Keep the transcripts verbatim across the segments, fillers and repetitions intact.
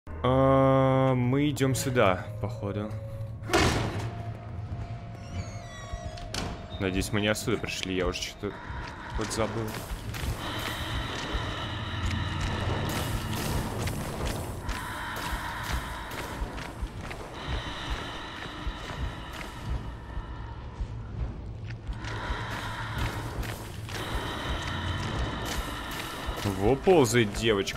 А, мы идем сюда, походу. Надеюсь, мы не отсюда пришли. Я уже что-то вот забыл. Во, ползает девочка.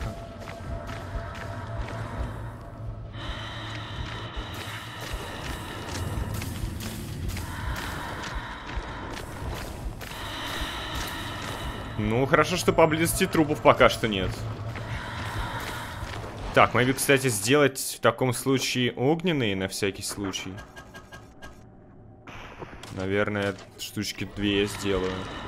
Ну, хорошо, что поблизости трупов пока что нет. Так, могу, кстати, сделать в таком случае огненные на всякий случай. Наверное, штучки две я сделаю.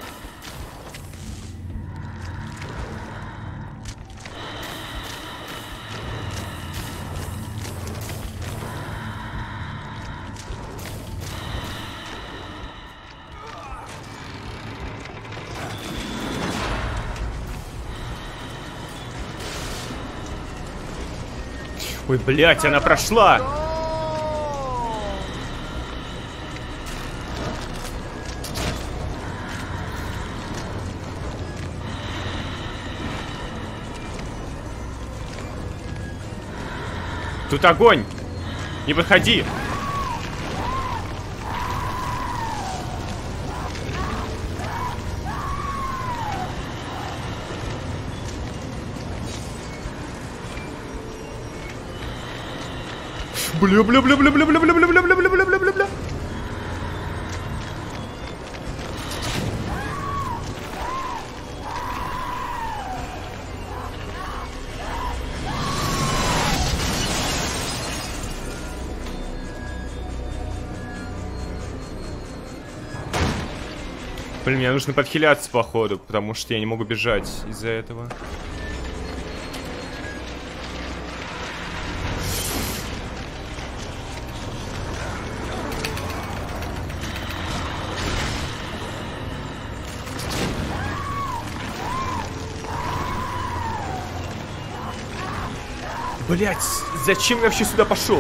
Ой, блядь, она прошла! Тут огонь! Не выходи! Бля-бля-бля-бля-бля-бля-бля-бля-бля-бля-бля-бля-бля-бля. Блин, мне нужно подхиляться, походу, потому что я не могу бежать из-за этого. Блять, зачем я вообще сюда пошел?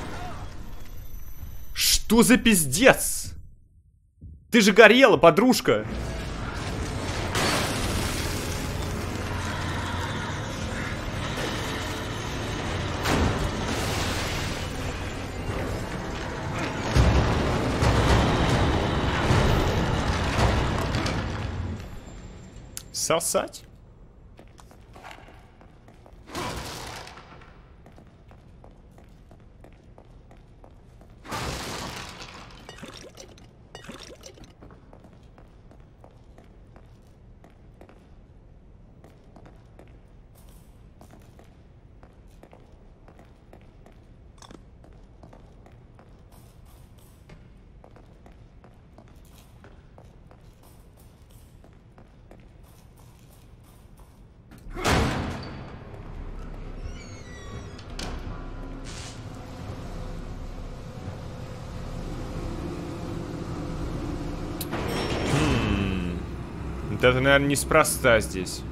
Что за пиздец? Ты же горела, подружка. Сосать? Это, наверное, неспроста здесь.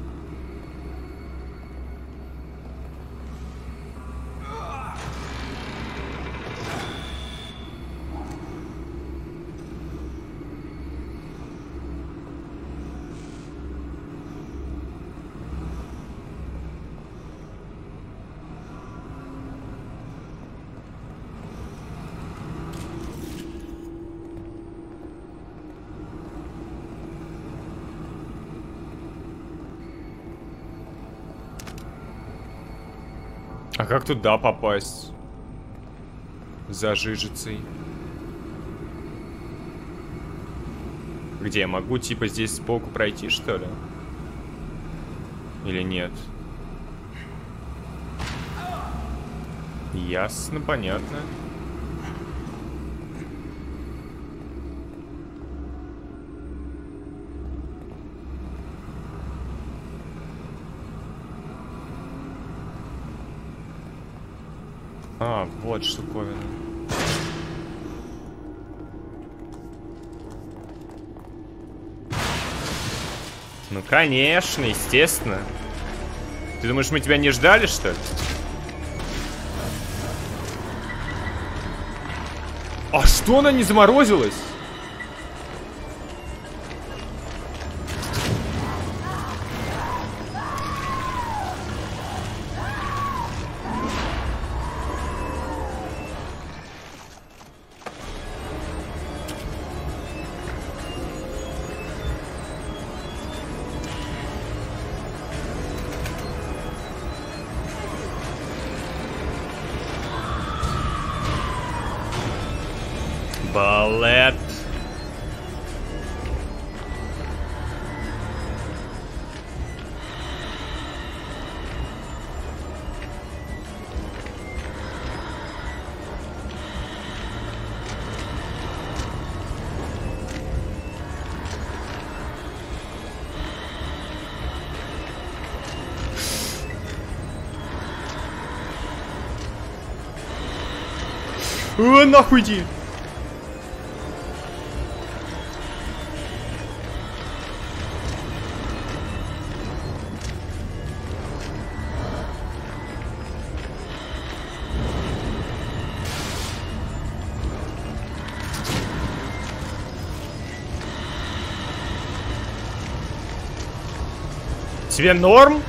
А как туда попасть? За жижицей. Где я могу, типа, здесь сбоку пройти, что ли? Или нет? Ясно, понятно. А, вот штуковина. Ну, конечно, естественно. Ты думаешь, мы тебя не ждали, что ли? А что она не заморозилась? Балет. О, нахуй иди! Тебе норм?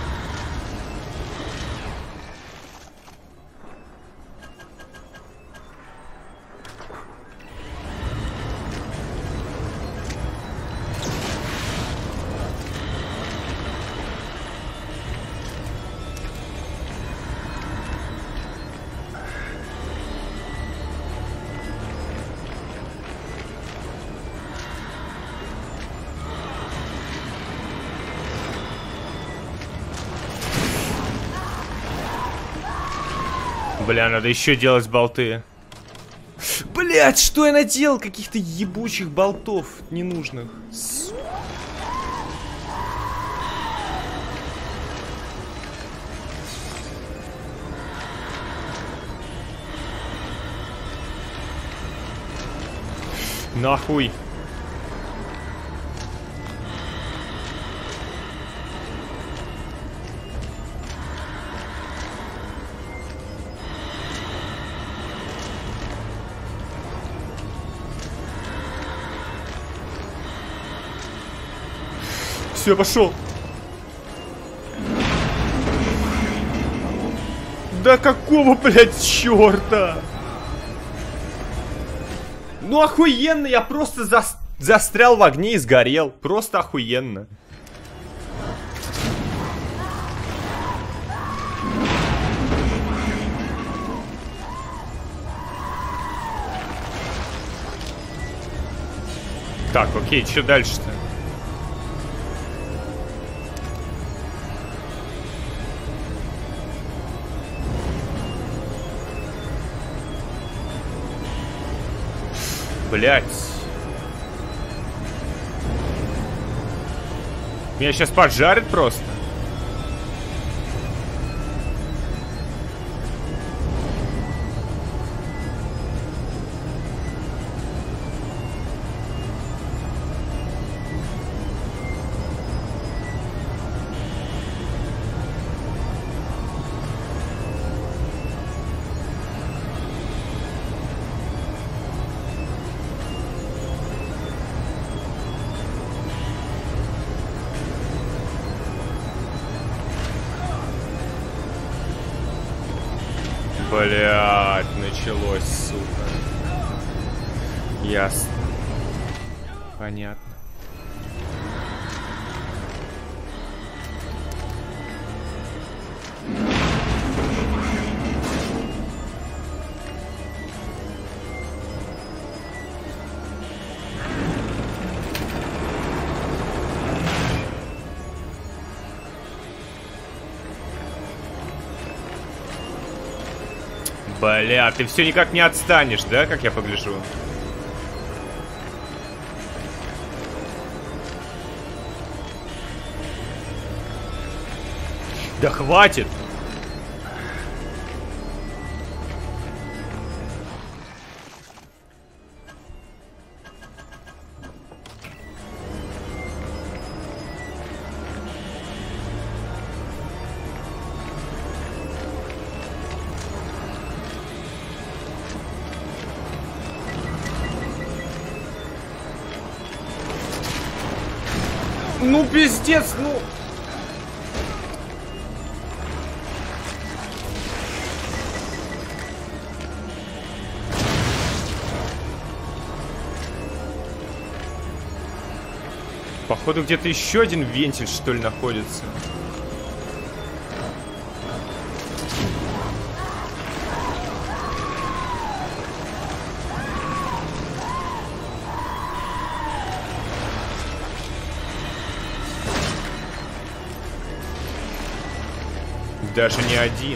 Бля, надо еще делать болты. Блять, что я наделал? Каких-то ебучих болтов ненужных. Сука. Нахуй. Все, пошел. Да какого, блядь, черта? Ну охуенно, я просто за... застрял в огне и сгорел. Просто охуенно. Так, окей, что дальше-то? Блять. Меня сейчас поджарит просто. Блять, началось, сука. Ясно. Понятно. Бля, ты все никак не отстанешь, да, как я погляжу? Да хватит! Ну, пиздец, ну... Походу, где-то еще один вентиль, что ли, находится. Даже не один.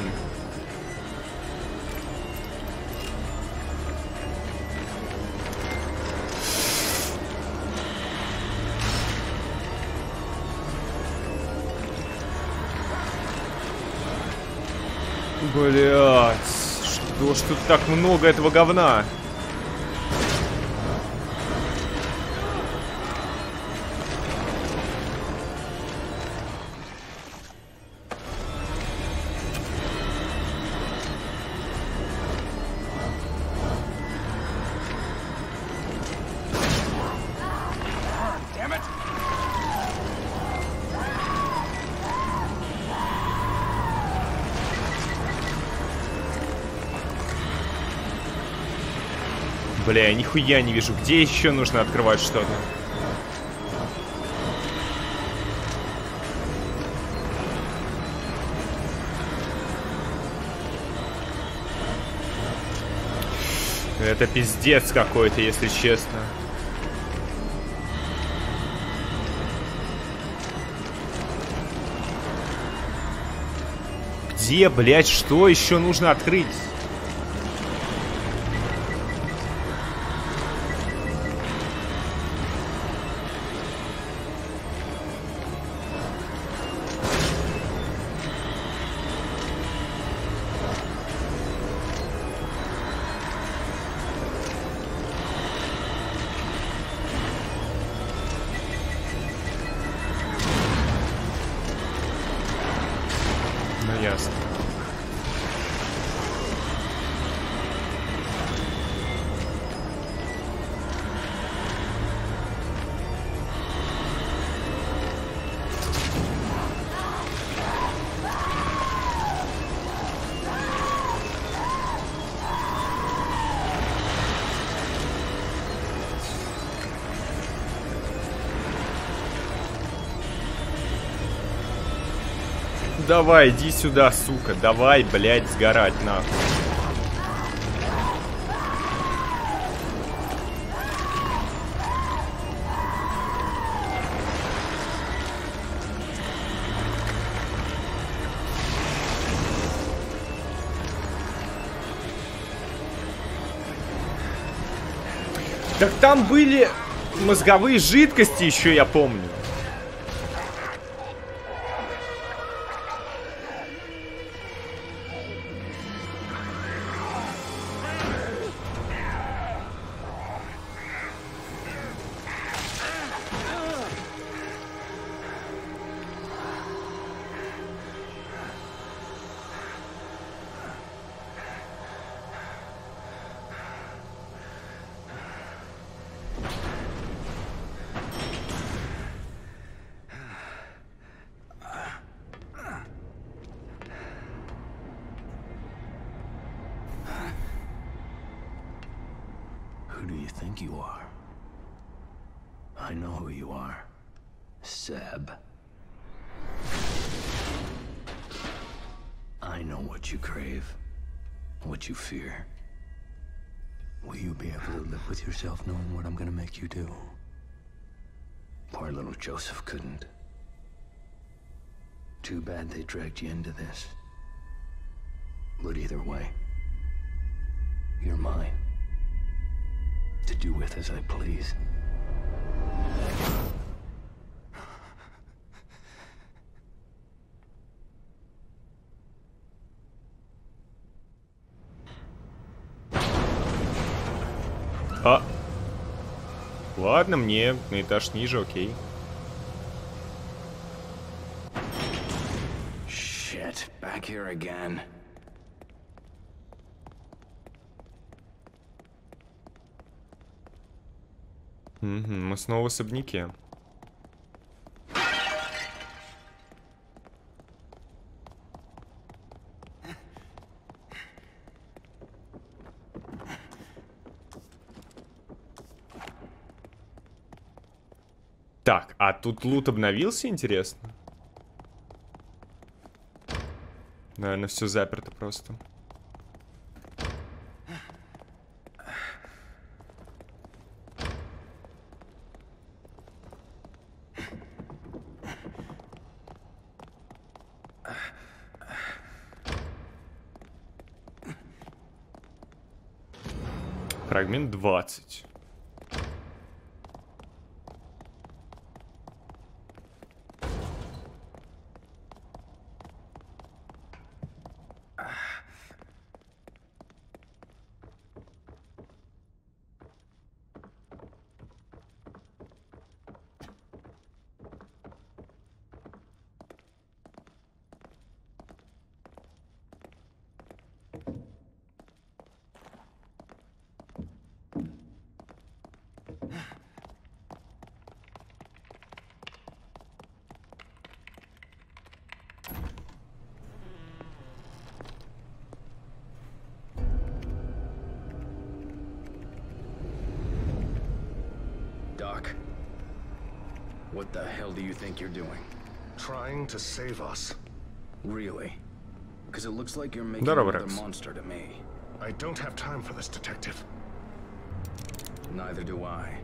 Блять, что ж тут так много этого говна? Бля, я нихуя не вижу. Где еще нужно открывать что-то? Это пиздец какой-то, если честно. Где, блядь, что еще нужно открыть? Ясно. Давай, иди сюда, сука. Давай, блядь, сгорать нахуй. Так там были мозговые жидкости еще, я помню. Who do you think you are? I know who you are. Seb. I know what you crave, what you fear. Will you be able to live with yourself knowing what I'm gonna make you do? Poor little Joseph couldn't. Too bad they dragged you into this. But either way, you're mine. To do with as I please. А. Ладно, мне на этаж ниже, окей. Shit, back here again. Угу, мы снова в особняке. Так, а тут лут обновился, интересно? Наверное, все заперто просто. Фрагмент двадцать. Doc, what the hell do you think you're doing? Trying to save us. Really? Because it looks like you're making Здорово, another Рекс. monster to me. I don't have time for this, Detective. Neither do I.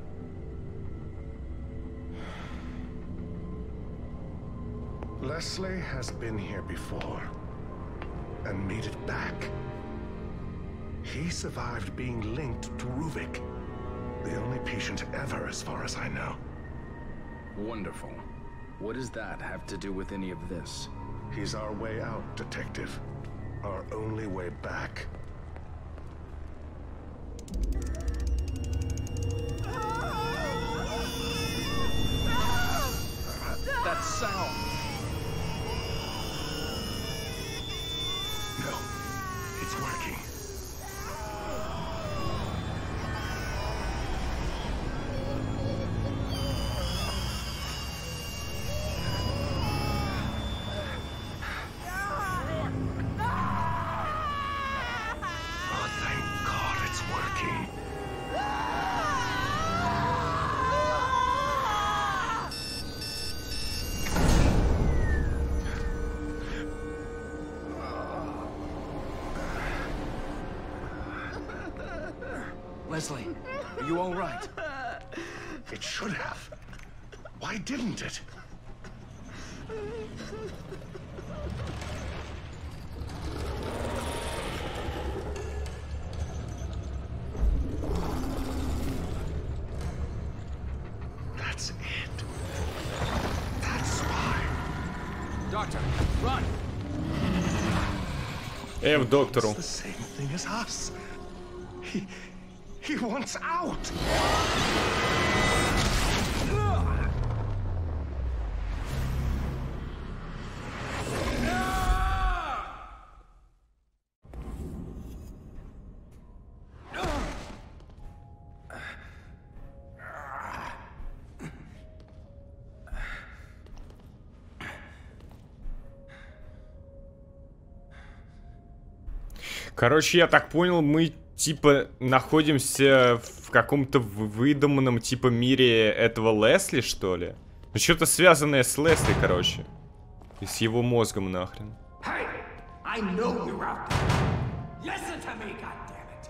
Leslie has been here before and made it back. He survived being linked to Ruvik. The only patient ever, as far as I know. Wonderful. What does that have to do with any of this? He's our way out, Detective. Our only way back. That sound! No, it's working. Oh, thank God it's working. Leslie, are you all right? It should have. Why didn't it? That's it. That's why. Doctor, run! F доктору. It's the same thing as us. He... he wants out! Короче, я так понял, мы типа находимся в каком-то выдуманном типа мире этого Лесли, что ли? Ну что-то связанное с Лесли, короче. И с его мозгом нахрен. Hey, I know you're out there. Listen to me, goddammit.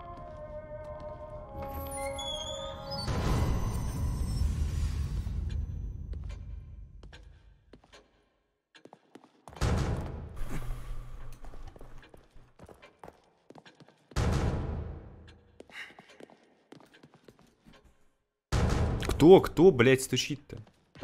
Кто, кто, блядь, стучит-то?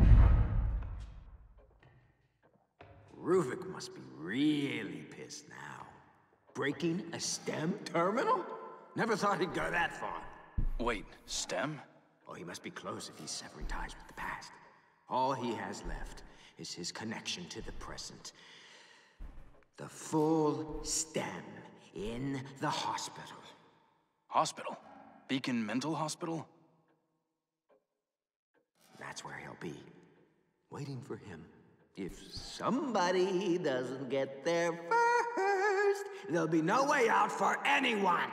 Ruvik must be really pissed now. Breaking a STEM terminal? Never thought he'd go that far. Wait, STEM? Oh, he must be close if he's severing ties with the past. All he has left is his connection to the present. The full STEM in the hospital. Hospital? Beacon Mental Hospital? That's where he'll be, waiting for him. If somebody doesn't get there first, there'll be no way out for anyone.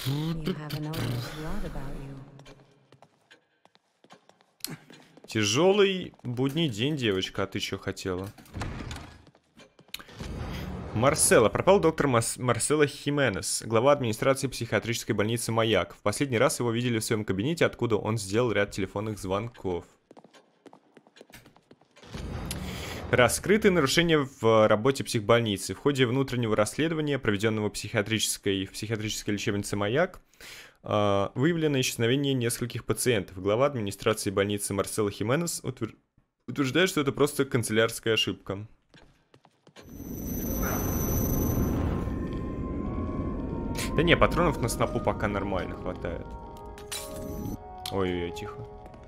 Тяжелый будний день, девочка, а ты что хотела? Марсело. Пропал доктор Мас Марсело Хименес, глава администрации психиатрической больницы «Маяк». В последний раз его видели в своем кабинете, откуда он сделал ряд телефонных звонков. Раскрыты нарушения в работе психбольницы. В ходе внутреннего расследования, проведенного психиатрической, в психиатрической лечебнице «Маяк», э, выявлено исчезновение нескольких пациентов. Глава администрации больницы Марсело Хименес утвер... утверждает, что это просто канцелярская ошибка. Да не, патронов на снопу пока нормально хватает. Ой-ой-ой, тихо.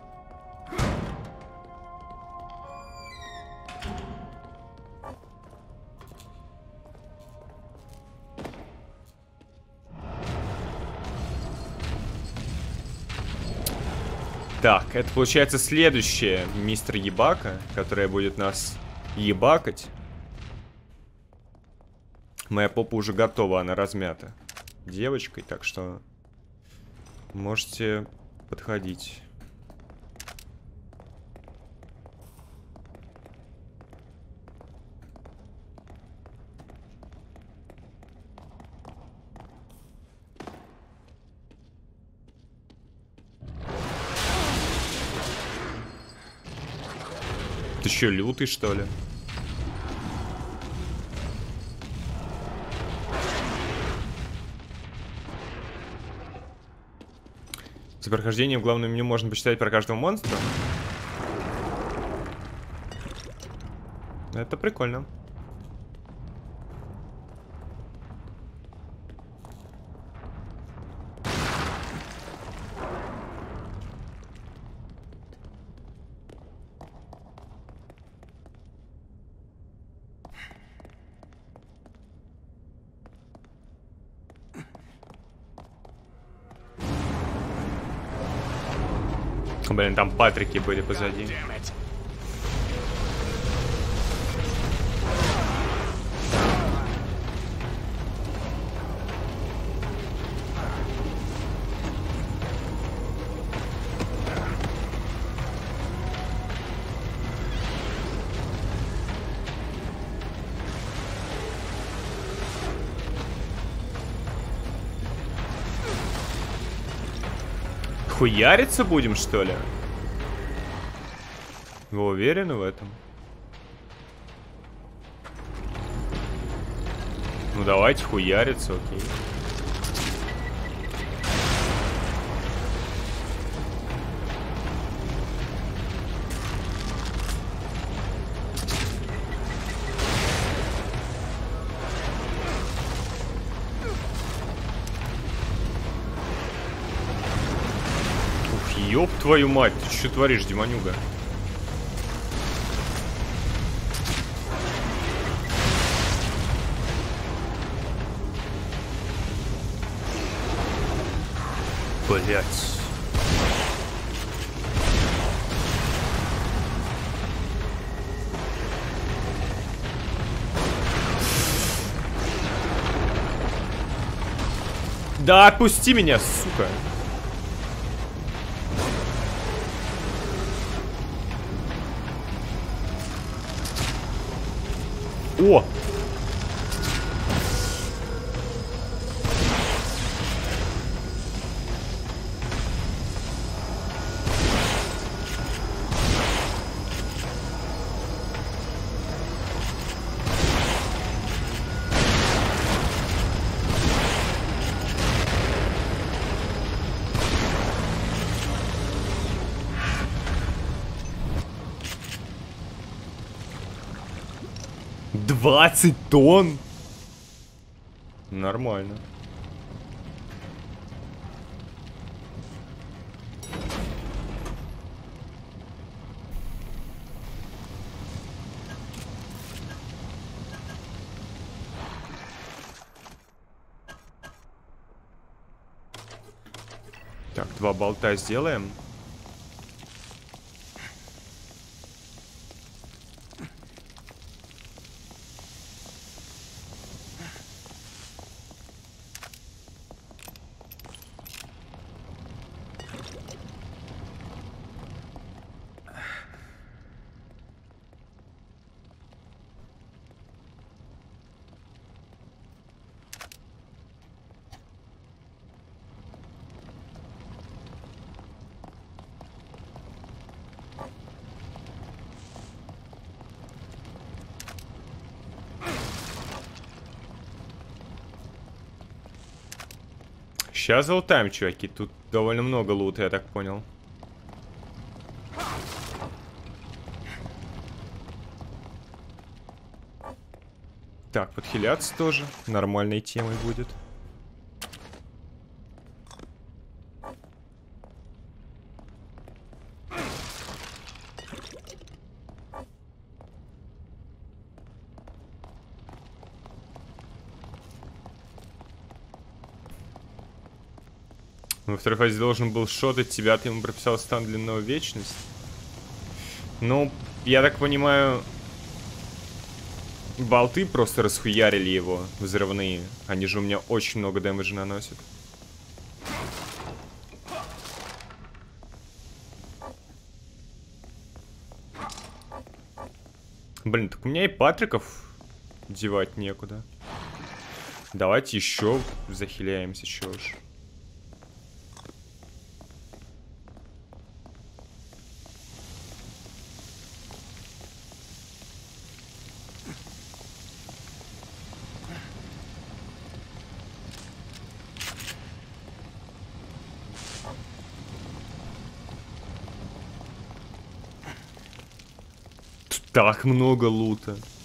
Так, это получается следующее, мистер Ебака, которая будет нас ебакать. Моя попа уже готова, она размята девочкой, так что можете подходить. Ты что, лютый, что ли? За прохождением в главном меню можно почитать про каждого монстра. Это прикольно. Блин, там Патрики были позади. Хуяриться будем, что ли? Вы уверены в этом? Ну давайте хуяриться, окей. Ёб твою мать, ты что творишь, демонюга? Блять. Да отпусти меня, сука. О! двадцать тонн? Нормально. Так, два болта сделаем. Сейчас залутаем, чуваки. Тут довольно много лута, я так понял. Так, подхиляться тоже нормальной темой будет. Во второй фазе должен был шотать тебя, ты ему прописал стан длинного вечность. Ну, я так понимаю, болты просто расхуярили его, взрывные. Они же у меня очень много дэмэджа наносят. Блин, так у меня и патриков девать некуда. Давайте еще захиляемся, чё ж. Так много лута.